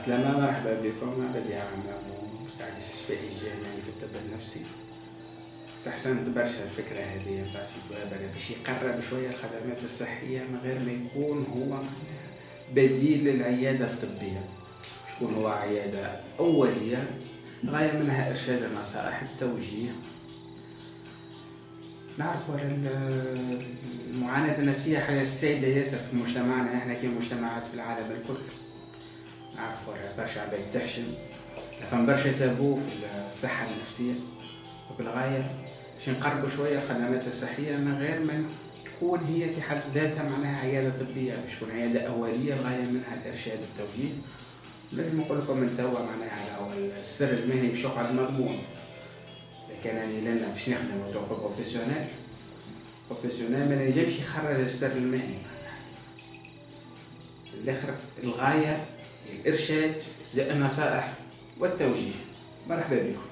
عسلامة، مرحبا بكم. بدي أعمل مساعد استشفائي الجامعي في الطب النفسي. استحسنت برشا الفكرة هذه نتاع سيكوابا باش يقرب شوية الخدمات الصحية من غير ما يكون هو بديل للعيادة الطبية، باش يكون هو عيادة أولية غاية منها إرشاد النصائح، التوجيه. نعرفوا المعاناة النفسية حاجة سائدة ياسر في مجتمعنا احنا كمجتمعات في العالم الكل. نعرفوا برشا عباد تحشم، فما برشا تابو في الصحة النفسية، وبالغاية باش نقربوا شوية الخدمات الصحية من غير ما تكون هي في حد ذاتها معناها عيادة طبية، باش تكون عيادة أولية الغاية منها الإرشاد والتوجيه. لازم نقول لكم من توا معناها هو السر المهني باش يقعد مضمون. كان يعني لنا باش نخدموا دوك بروفيسيونيل ما نجمش يخرج السر المهني. الاخر الغاية الإرشاد، النصائح والتوجيه. مرحبا بكم.